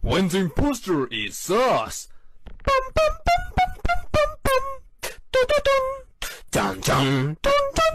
When the imposter is us. Bum bum bum bum bum bum bum. Dun dun dun dun dun.